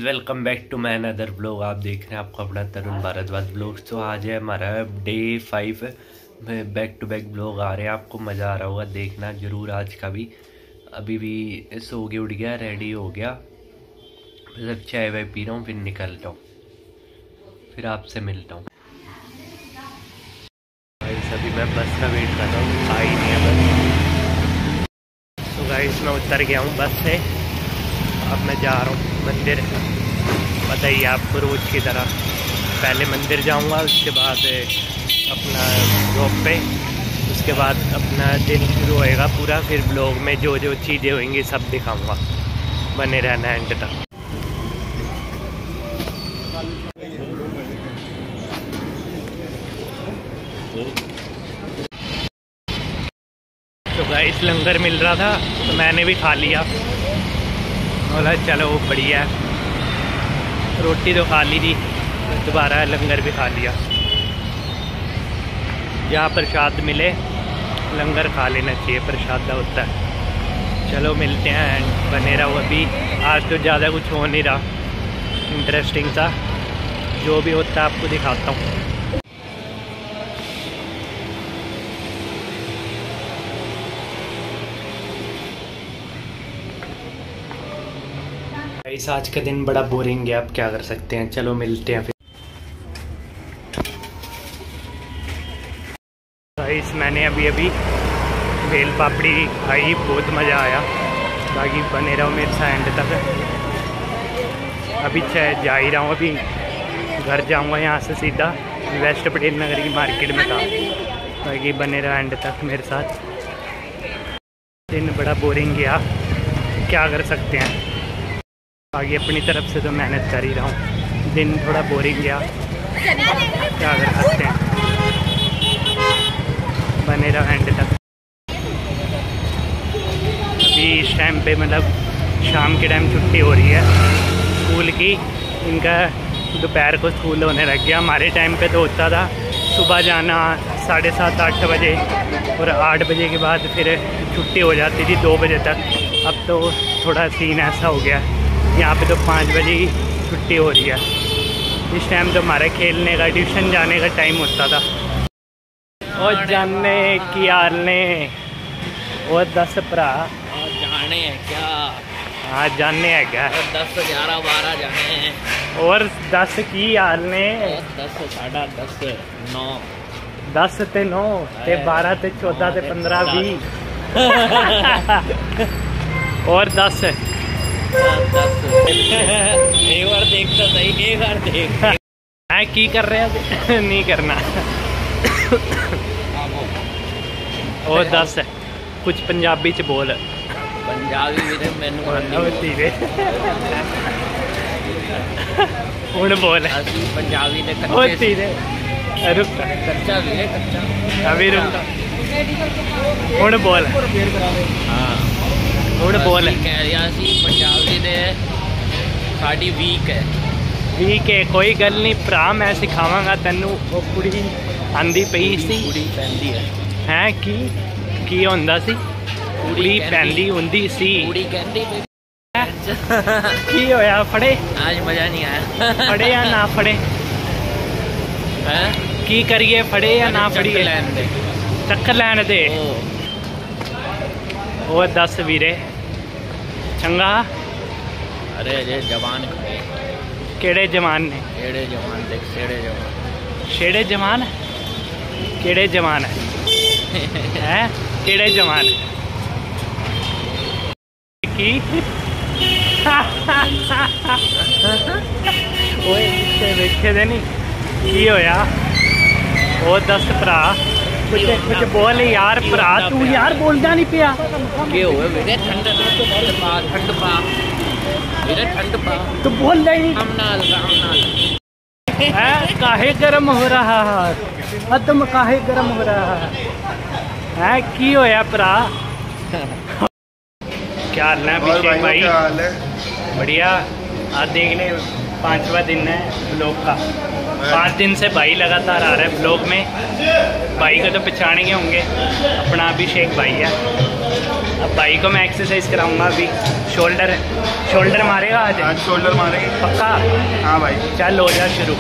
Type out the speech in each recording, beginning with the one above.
Welcome back to my another blog. आप देख रहे हैं आपको अपना तरुण भारद्वाज ब्लॉग। तो आज है हमारा डे 5 में बैक टू बैक ब्लॉग आ रहे हैं। आपको मज़ा आ रहा होगा, देखना ज़रूर आज का भी। अभी भी सो के उठ गया, रेडी हो गया, मतलब चाय वाय पी रहा हूँ, फिर निकलता हूँ, फिर आपसे मिलता हूँ। अभी मैं बस का वेट कर रहा हूँ, आई नहीं है बस। तो गाइस मैं उतर गया हूँ बस से, अब मैं जा रहा हूँ मंदिर। बताइए आपको रोज़ की तरह पहले मंदिर जाऊँगा, उसके बाद अपना जॉब पे, उसके बाद अपना दिन शुरू होएगा पूरा। फिर ब्लॉग में जो जो चीज़ें होंगी सब दिखाऊँगा, बने रहना एंड तक। तो गाइस लंगर मिल रहा था तो मैंने भी खा लिया, बोला चलो बढ़िया है। रोटी तो खा ली थी, दोबारा लंगर भी खा लिया। जहाँ प्रसाद मिले लंगर खा लेना चाहिए, प्रसाद होता है। चलो मिलते हैं एंड बने रहो। अभी आज तो ज़्यादा कुछ हो नहीं रहा इंटरेस्टिंग सा, जो भी होता है आपको दिखाता हूँ। इस आज का दिन बड़ा बोरिंग है, आप क्या कर सकते हैं। चलो मिलते हैं फिर। गाइस मैंने अभी भेल पापड़ी खाई, बहुत मज़ा आया। बाकी बने रहो मेरे साथ एंड तक। अभी जा ही रहा हूँ, अभी घर जाऊँगा यहाँ से सीधा। वेस्ट पटेल नगर की मार्केट में था। बाकी बने रहो एंड तक मेरे साथ। दिन बड़ा बोरिंग गया, क्या कर सकते हैं। आगे अपनी तरफ से तो मेहनत कर ही रहा हूँ। दिन थोड़ा बोरिंग गया, क्या कर सकते हैं। बने रहो एंड तक। अभी इस टाइम पे मतलब शाम के टाइम छुट्टी हो रही है स्कूल की। इनका दोपहर को स्कूल होने लग गया। हमारे टाइम पे तो होता था सुबह जाना 7:30 8 बजे, और 8 बजे के बाद फिर छुट्टी हो जाती थी 2 बजे तक। अब तो थोड़ा सीन ऐसा हो गया, यहाँ पे तो 5 बजे ही छुट्टी हो रही है। इस टाइम तो हमारे खेलने का, ट्यूशन जाने का टाइम होता था। और जानने की आलने और 10 भरा जाने हैं क्या? हाँ जाने है क्या? 10 11 12 जाने हैं। और 10 की आलने 10 10:30 9 10 ते 9 ते 12 ते 14 ते 15 20 और 10 एक बार देख तो सही, एक बार देख। मैं की कर रहे हैं नहीं करना। और 10 कुछ पंजाबी च बोल। पंजाबी भी मैनू धीरे हुण बोल। पंजाबी ने धीरे रुक, कच्चा भी है, कच्चा अभी रुक, हुण बोल। हाँ हुण बोल। कह रहा सी पंजाबी ने साड़ी वीक है। वीक है कोई गल नहीं भरा, मैं सिखावांगा तेनू। वो कुड़ी आंदी पई सी, कुड़ी पैंदी है की होंदा सी, कुड़ी पैंदी हुंदी सी। कुड़ी कहंदी की होया फड़े? आज मजा नहीं आया। फड़े या ना फड़े? की करिए, फड़े या ना फड़िए? चक्कर लैन दे। और 10 वीरे चंगा। अरे अजे जवान केड़े जवान ने? केड़े जवान देख, सेड़े जवान। शेड़े जवान? केड़े जवान है? केड़े जवान की? ओए देखे दे नहीं की होया। वो 10 भरा कुछ बोल यार भरा, तू यार बोलदा नहीं पिया। ठंड पा ठंड पा, तू बोल रही नहीं। काहे गरम हो रहा है, तुम काहे गरम हो रहा है की होया भरा? क्या हाल है अभिषेक भाई? बढ़िया। आज देख ले 5वां दिन है ब्लॉग का। 5 दिन से भाई लगातार आ रहा है ब्लॉग में। भाई को तो पहचानेंगे होंगे, अपना अभिषेक भाई है। अब भाई को मैं एक्सरसाइज कराऊंगा अभी। शोल्डर मारेगा आज शोल्डर मारेंगे पक्का? हाँ भाई चल हो जा शुरू।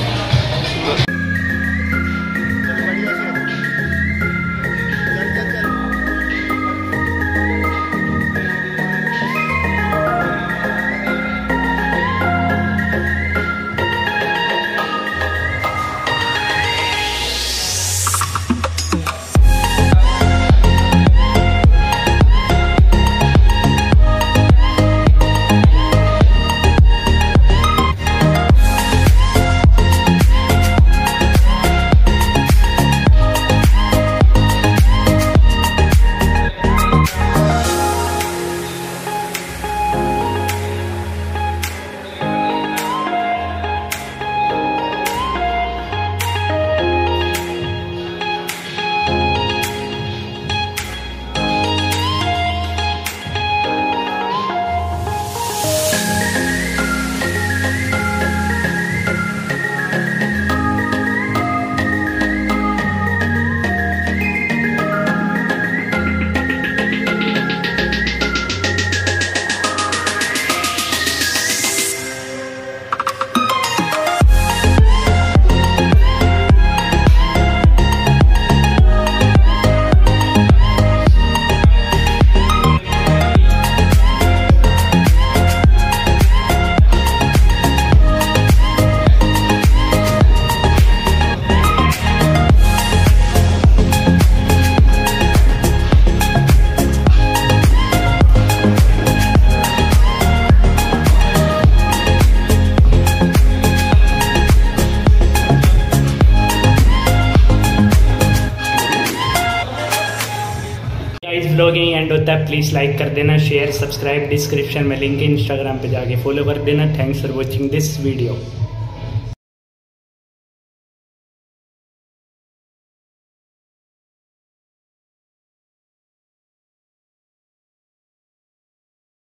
व्लॉग यहीं एंड होता है। प्लीज़ लाइक कर देना, शेयर, सब्सक्राइब, डिस्क्रिप्शन में लिंक है, इंस्टाग्राम पे जाके फॉलो कर देना। Thanks for watching this video.